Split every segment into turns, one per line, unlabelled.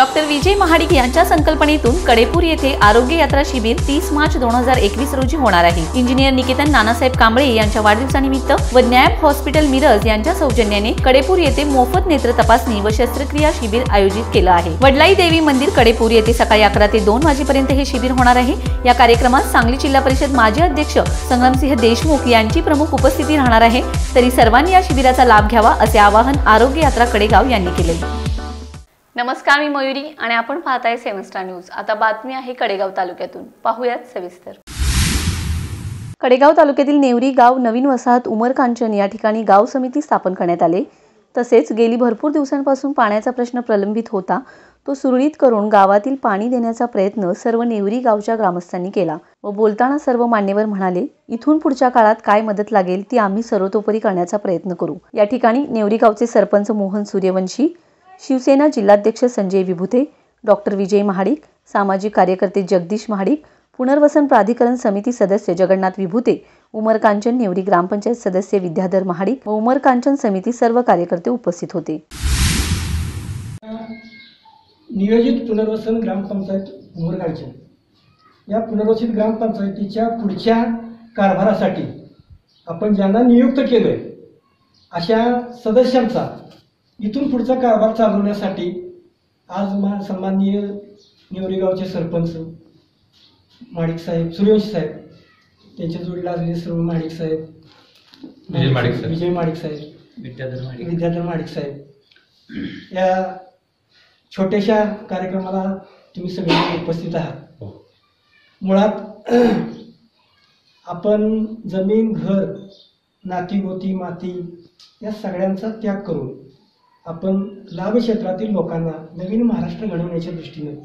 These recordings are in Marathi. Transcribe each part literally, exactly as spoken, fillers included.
डॉक्टर विजय महाडिक यांच्या संकल्पनेतून कडेपूर येथे आरोग्य यात्रा शिबिर तीस मार्च दोन हजार एकवीस रोजी होणार आहे। इंजिनियर निकेतन नानासाहेब कांबळे यांच्या वाढदिवसानिमित्त व न्याय हॉस्पिटल मिरज यांच्या सौजन्याने कडेपूर येथे मोफत नेत्र तपासणी व शस्त्रक्रिया शिबिर आयोजित केलं आहे। वडलाई देवी मंदिर कडेपूर येथे सकाळी अकरा ते दोन वाजेपर्यंत हे शिबिर होणार आहे। या कार्यक्रमात सांगली जिल्हा परिषद माजी अध्यक्ष संग्रामसिंह देशमुख यांची प्रमुख उपस्थिती राहणार आहे। तरी सर्वांनी या शिबिराचा लाभ घ्यावा असे आवाहन आरोग्य यात्रा कडेगाव यांनी केले। नमस्कार, मी मयुरी आणि आपण पाहताय सेवन स्टार न्यूज। आता बातमी आहे कडेगाव तालुक्यातून, पाहूयात सविस्तर। कडेगाव तालुक्यातील नेवरी गाव नवीन वसाहत उमर कांचन या ठिकाणी गाव समिती स्थापन करण्यात आले। तसेच गेली भरपूर दिवसांपासून पाण्याचा प्रश्न प्रलंबित होता, तो सुरळीत करून गावातील पाणी देण्याचा प्रयत्न सर्व नेवरी गावच्या ग्रामस्थांनी केला व बोलताना सर्व मान्यवर म्हणाले, इथून पुढच्या काळात काय मदत लागेल ती आम्ही सर्वतोपरी करण्याचा प्रयत्न करू। या ठिकाणी नेवरी गावचे सरपंच मोहन सूर्यवंशी, शिवसेना जिल्हाध्यक्ष संजय विभुते, डॉक्टर विजय महाडिक, सामाजिक कार्यकर्ते जगदीश महाडिक, पुनर्वसन प्राधिकरण समिती सदस्य जगन्नाथ विभुते, उमर कांचन नेवरी ग्रामपंचायत सदस्य विद्याधर महाडिक व उमर कांचन समिती सर्व कार्यकर्ते उपस्थित होते।
नियोजित पुनर्वसन ग्रामपंचायत उमर कांचन या पुनर्वसित ग्रामपंचायतीच्या पुढच्या कारभारासाठी आपण ज्यांना नियुक्त केलंय अशा सदस्यांचा इथून पुढचा कारभार चालवण्यासाठी आज मा सन्माननीय नेवरी गावचे सरपंच महाडिक साहेब, सूर्यवंशी साहेब, त्यांच्या जोडीला असलेले सर्व महाडिक साहेब, विजय महाडिक साहेब, विजय महाडिक साहेब, विद्याधर महाडिक विद्याधर महाडिक साहेब या छोट्याशा कार्यक्रमाला तुम्ही सगळे उपस्थित आहात। मुळात आपण जमीन, घर, नाती गोती, माती या सगळ्यांचा त्याग करून आपण लाभ क्षेत्रातील लोकांना नवीन महाराष्ट्र घडवण्याच्या दृष्टीने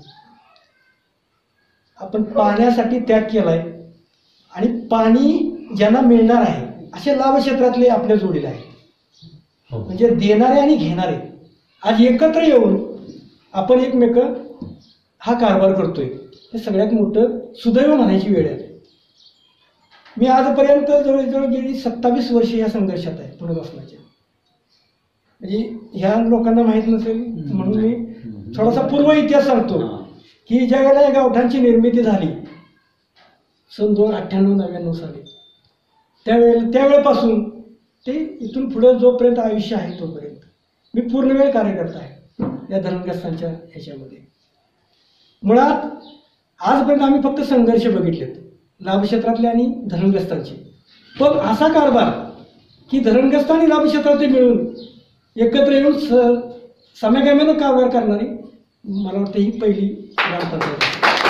आपण पाण्यासाठी त्याग केलाय आणि पाणी ज्यांना मिळणार आहे असे लाभ क्षेत्रातले आपल्या जोडीला आहे। म्हणजे देणारे आणि घेणारे आज एकत्र येऊन आपण एकमेक हा कारभार करतोय, हे सगळ्यात मोठं सुदैव म्हणायची वेळ आहे। मी आजपर्यंत जवळजवळ गेली सत्तावीस वर्षे या संघर्षात आहे पुनर्वसनाच्या। म्हणजे ह्या लोकांना माहीत नसेल म्हणून मी थोडासा पूर्व इतिहास सांगतो की ज्या वेळेला या गावठांची निर्मिती झाली सन दोन अठ्ठ्याण्णव नव्याण्णव साली, त्यावेळेला त्यावेळेपासून ते इथून पुढे जोपर्यंत आयुष्य आहे तोपर्यंत मी पूर्णवेळ कार्यकर्ता आहे या धरणग्रस्तांच्या ह्याच्यामध्ये। मुळात आजपर्यंत आम्ही फक्त संघर्ष बघितलेत लाभ क्षेत्रातले आणि धरणग्रस्तांचे, पण असा कारभार की धरणग्रस्त आणि लाभ क्षेत्रातले मिळून एकत्र येऊन स समयगाम्यानं कारभार करणारी मला वाटतं ही पहिली ग्रामपंचायत।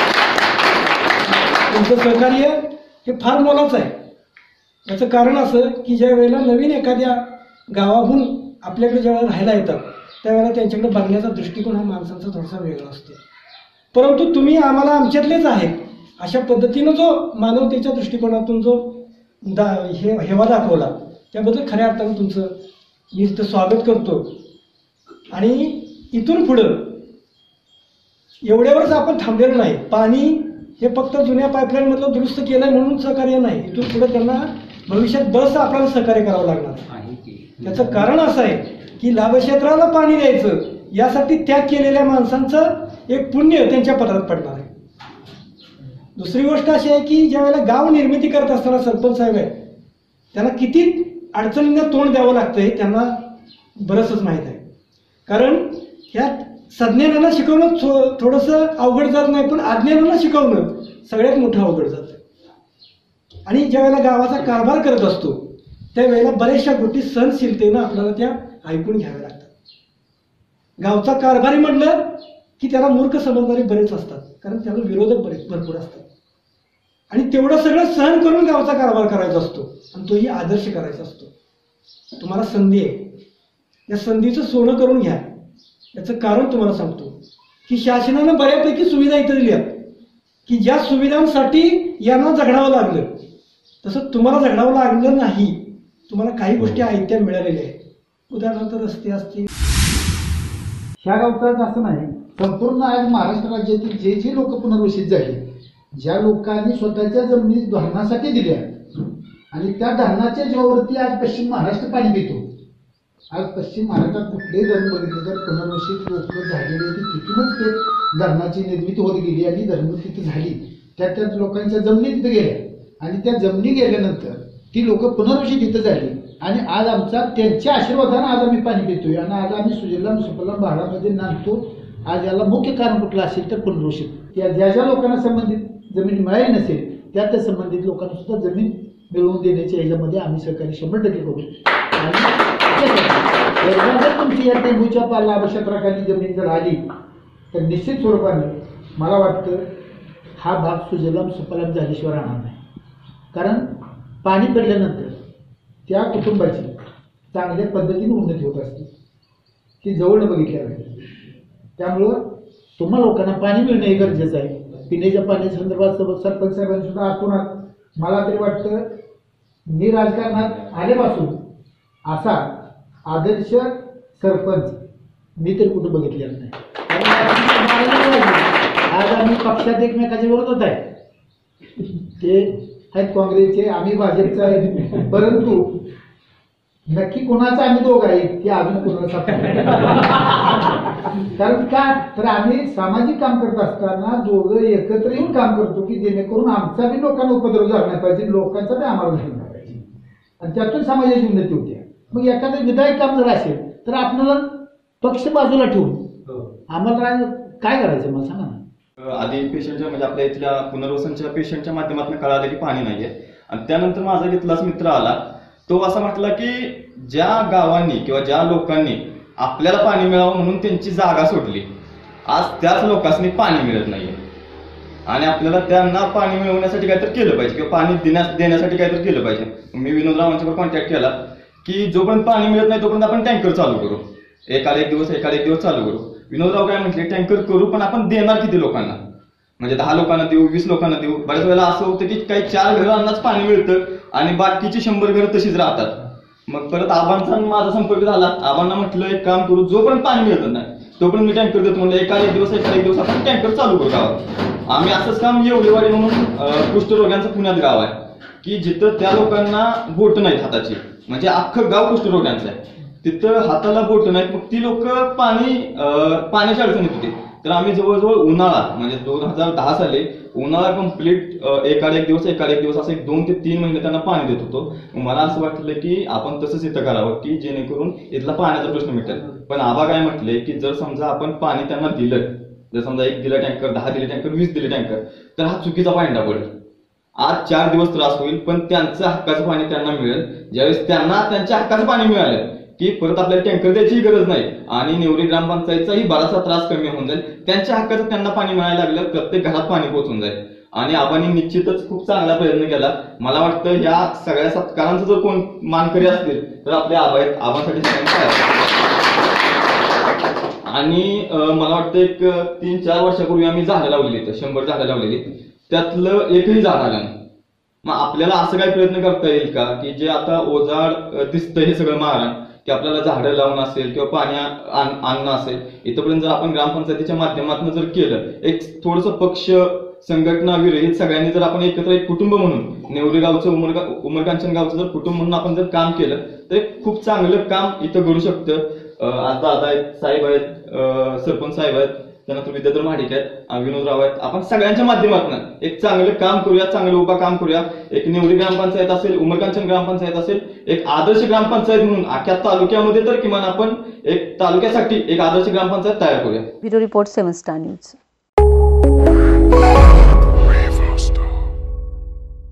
त्यांचं सहकार्य हे फार मोलाचं आहे। याचं कारण असं की ज्या वेळेला नवीन एखाद्या गावाहून आपल्याकडे ज्यावेळेला राहायला येतात त्यावेळेला त्यांच्याकडे बघण्याचा दृष्टिकोन हा माणसांचा थोडासा वेगळा असतो, परंतु तुम्ही आम्हाला आमच्यातलेच आहेत अशा पद्धतीनं जो मानवतेच्या दृष्टिकोनातून जो दा हे हेवा दाखवला त्याबद्दल खऱ्या अर्थानं तुमचं मी इथं स्वागत करतो। आणि इथून पुढं एवढ्यावरच आपण थांबलेलं नाही। पाणी हे फक्त जुन्या पाईपलाईनमधलं दुरुस्त केलं आहे म्हणून सहकार्य नाही, इथून पुढे त्यांना भविष्यात बस आपल्याला सहकार्य करावं लागणार आहे। त्याचं कारण असं आहे की लाभक्षेत्राला पाणी द्यायचं यासाठी त्याग केलेल्या माणसांचं एक पुण्य त्यांच्या पदरात पडणार आहे। दुसरी गोष्ट अशी आहे की ज्या वेळेला गाव निर्मिती करत असताना सरपंच साहेब आहे त्यांना किती अडचणींना तोंड द्यावं लागतंय त्यांना बरंचच माहीत आहे। कारण ह्या सज्ञानाला शिकवणं थो थोडंसं अवघड जात नाही, पण अज्ञानाला शिकवणं सगळ्यात मोठं अवघड जातं। आणि ज्या वेळेला गावाचा कारभार करत असतो त्यावेळेला बऱ्याचशा गोष्टी सहनशीलतेनं आपल्याला त्या ऐकून घ्याव्या लागतात। गावचा कारभारी म्हटलं की त्याला मूर्ख समजणारे बरेच असतात, कारण त्याला विरोधक बरेच भरपूर असतात आणि तेवढं सगळं सहन करून गावचा कारभार करायचा असतो आणि तोही आदर्श करायचा असतो। तुम्हाला संधी आहे, या संधीचं सोनं करून घ्या। याचं कारण तुम्हाला सांगतो की शासनानं बऱ्यापैकी सुविधा इथं दिल्या की ज्या सुविधांसाठी यांना झगडावं लागलं तसं तुम्हाला झगडावं लागलं नाही। तुम्हाला काही गोष्टी आयत्या मिळालेल्या आहेत, उदाहरणार्थ रस्ते असतील।
ह्या गावचं असं नाही, संपूर्ण आज महाराष्ट्र राज्यातील जे जे लोक पुनर्वसित झाले, ज्या लोकांनी स्वतःच्या जमिनी धरणासाठी दिल्या आणि त्या धरणाच्या जीवावरती आज पश्चिम महाराष्ट्र पाणी देतो, आज पश्चिम महाराष्ट्रात कुठलेही धरण बघितले तर पुनर्वसित लोक झालेले होते, तिथूनच ते धरणाची निर्मिती होत गेली आणि धरण तिथे झाली. त्या त्या लोकांच्या जमिनी तिथे गेल्या आणि त्या जमिनी गेल्यानंतर ती लोक पुनर्वसित तिथं झाली आणि आज आमचा त्यांच्या आशीर्वादानं आज आम्ही पाणी पितोय आणि आज आम्ही सुजलाम सुफलाम भागामध्ये नांदतो. आज याला मुख्य कारण कुठलं असेल तर पुनर्वसित. त्या ज्या ज्या लोकांना संबंधित जमीन मिळाली नसेल त्या त्या संबंधित लोकांना सुद्धा जमीन मिळवून देण्याच्या ह्याच्यामध्ये आम्ही सहकार्य शंभर टक्के करू. आणि जर तुमची या टेंबूच्या पाला क्षेत्राखाली जमीन जर आली तर निश्चित स्वरूपाने मला वाटतं हा भाग सुजलाम सुफलाम झाल्याशिवाय राहणार नाही. कारण पाणी पडल्यानंतर त्या कुटुंबाची चांगल्या पद्धतीने उन्नती होत असते, ती जवळ बघितल्या जाते. त्यामुळं तुम्हा लोकांना पाणी मिळणं हे गरजेचं आहे. पिण्याच्या पाण्याच्या संदर्भात सरपंच साहेबांनी सुद्धा आतून मला तरी वाटतं मी राजकारणात आल्यापासून असा आदर्श सरपंच मी तरी कुठं बघितलेला नाही. आज आम्ही पक्षात एकमेकाच्या विरोधात आहे, ते आहेत काँग्रेसचे, आम्ही भाजपचे आहे, परंतु नक्की कोणाचं आम्ही दोघं आहे ते अजून कोणाला सापडलं. कारण का तर आम्ही सामाजिक काम करत असताना दोघं एकत्र येऊन काम करतो की जेणेकरून आमचा बी लोकांना उपद्रव झाला नाही पाहिजे, लोकांचा बी आम्हाला झाला नाही पाहिजे आणि त्यातून समाजाची उन्नती होते. मग एखादं विधायक काम जर असेल तर आपल्याला पक्ष बाजूला ठेवून आम्हाला काय करायचं मला सांगा ना.
आधी पेशंटच्या म्हणजे आपल्या इथल्या पुनर्वसनच्या पेशंटच्या माध्यमातून कळालं की पाणी नाहीये आणि त्यानंतर माझा इथलाच मित्र आला, तो असं म्हटला की ज्या गावांनी किंवा ज्या लोकांनी आपल्याला पाणी मिळावं म्हणून त्यांची जागा सोडली, आज त्याच लोकांनी पाणी मिळत नाहीये आणि आपल्याला त्यांना पाणी मिळवण्यासाठी काहीतरी केलं पाहिजे किंवा पाणी देण्यास देण्यासाठी काहीतरी केलं पाहिजे. मी विनोदरावांच्यावर कॉन्टॅक्ट केला की जोपर्यंत पाणी मिळत नाही तोपर्यंत आपण टँकर चालू करू, एखादा एक दिवस एखादा एक दिवस चालू करू. विनोदराव काय म्हटले, टँकर करू पण आपण देणार किती लोकांना, म्हणजे दहा लोकांना देऊ, वीस लोकांना देऊ. बऱ्याच वेळेला असं होतं की काही चार घरांनाच पाणी मिळतं आणि बाकीची शंभर घरं तशीच राहतात. मग परत आबांचा माझा संपर्क झाला, आबांना म्हटलं एक काम करू, जोपर्यंत पाणी मिळत नाही तोपर्यंत मी टँकर देतो म्हणलं, एका एक दिवस एका एक दिवस आपण टँकर चालू करू गावात. आम्ही असंच काम येवलेवाडी म्हणून कुष्ठरोग्यांचं पुण्यात गाव आहे की जिथं त्या लोकांना बोट नाहीत हाताची, म्हणजे अख्खं गाव कुष्ठरोग्यांचं आहे, तिथं हाताला बोट नाहीत. मग ती लोक पाणी पाण्याची अडचण होती. तर आम्ही जवळजवळ उन्हाळा म्हणजे दोन हजार दहा साली उन्हाळा कम्प्लीट एकाड एक दिवस एकाड एक दिवस असं एक दोन ते तीन महिने त्यांना पाणी देत होतो. मला असं वाटलं की आपण तसंच इथं करावं की जेणेकरून इथला पाण्याचा प्रश्न मिटेल. पण आबा काय म्हटले की जर समजा आपण पाणी त्यांना दिलं, जर समजा एक दिलं टँकर, दहा दिले टँकर, वीस दिले टँकर, तर हा चुकीचा पायंडा पडेल. आज चार दिवस त्रास होईल पण त्यांचं हक्काचं पाणी त्यांना मिळेल. ज्यावेळेस त्यांना त्यांच्या हक्काचं पाणी मिळालं की परत आपल्याला टँकर द्यायची गरज नाही आणि नेवरी ग्रामपंचायतचाही बराचसा त्रास कमी होऊन जाईल. त्यांच्या हक्काचं त्यांना पाणी मिळायला लागलं, प्रत्येक घरात पाणी पोहोचून जाईल. आणि आबांनी निश्चितच खूप चांगला प्रयत्न केला. मला वाटतं या सगळ्या सत्कारांचं जर कोण मानकरी असतील तर आपले आबा आहेत. आबांसाठी आणि मला वाटतं एक तीन चार वर्षापूर्वी आम्ही झाडं लावलेली, तर शंभर झाडं लावलेली, त्यातलं एकही झाड आलं नाही. मग आपल्याला असं काही प्रयत्न करता येईल का की जे आता ओझाड दिसतं हे सगळं मारण की आपल्याला झाडं लावून असेल किंवा पाणी आणणं असेल, इथपर्यंत जर आपण ग्रामपंचायतीच्या माध्यमातून जर केलं, एक थोडंसं पक्ष संघटना विरहित सगळ्यांनी जर आपण एकत्र एक कुटुंब म्हणून नेवरी गावचं उमरगा उमरकांचन गावचं जर कुटुंब म्हणून आपण जर काम केलं तर एक खूप चांगलं काम इथं घडू शकतं. आज दादा आहेत, साहेब आहेत, सरपंच साहेब आहेत, त्यानंतर विद्याधर महाडिक आहेत, विनोदराव आहेत. आपण सगळ्यांच्या माध्यमातून एक चांगलं काम करूया, चांगलं उभा काम करूया. एक नेवरी ग्रामपंचायत असेल, उमरकांचन ग्रामपंचायत असेल, एक आदर्श ग्रामपंचायत म्हणून अख्ख्या तालुक्यामध्ये तर किमान आपण एक तालुक्यासाठी एक आदर्श ग्रामपंचायत तयार करूया.
Bureau report seven star news.